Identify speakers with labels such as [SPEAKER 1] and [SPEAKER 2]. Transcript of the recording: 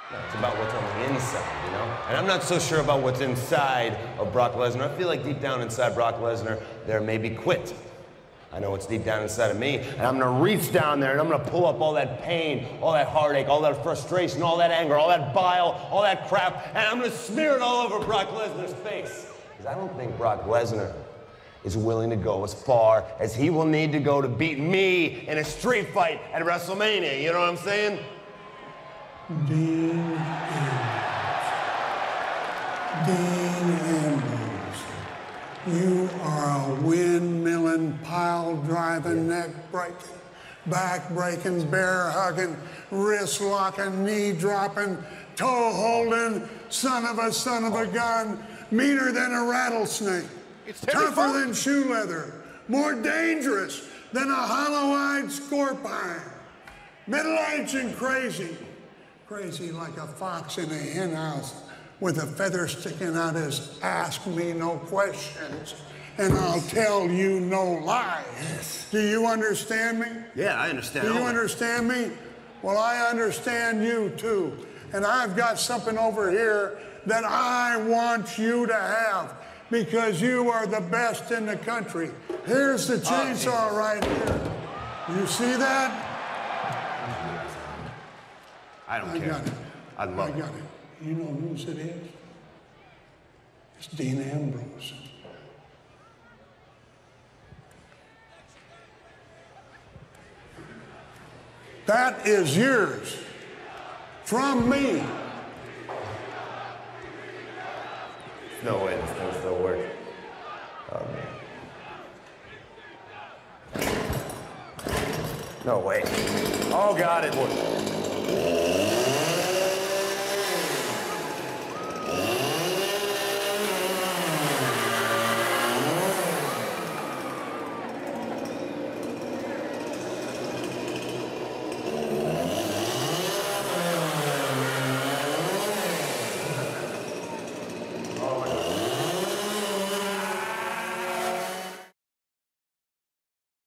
[SPEAKER 1] No, it's about what's on the inside, you know? And I'm not so sure about what's inside of Brock Lesnar. I feel like deep down inside Brock Lesnar, there may be quit. I know what's deep down inside of me, and I'm gonna reach down there and I'm gonna pull up all that pain, all that heartache, all that frustration, all that anger, all that bile, all that crap, and I'm gonna smear it all over Brock Lesnar's face. Because I don't think Brock Lesnar is willing to go as far as he will need to go to beat me in a street fight at WrestleMania, you know what I'm saying?
[SPEAKER 2] Dean Ambrose, you are a windmilling, pile-driving, neck-breaking, back-breaking, bear-hugging, wrist-locking, knee-dropping, toe-holding, son of a gun, meaner than a rattlesnake, tougher than shoe leather, more dangerous than a hollow-eyed scorpion, middle-aged and crazy like a fox in a hen house with a feather sticking out his ask me no questions, and I'll tell you no lies.
[SPEAKER 1] Yes.
[SPEAKER 2] Do you understand me?
[SPEAKER 1] Yeah, I understand.
[SPEAKER 2] Do you understand me? Well, I understand you too. And I've got something over here that I want you to have because you are the best in the country. Here's the chainsaw right here. You see that?
[SPEAKER 1] I don't care.
[SPEAKER 2] Got it.
[SPEAKER 1] I love it.
[SPEAKER 2] I got it. You know whose it is? It's Dean Ambrose. That is yours from me.
[SPEAKER 1] No way this thing still works. No way. Oh God, it worked.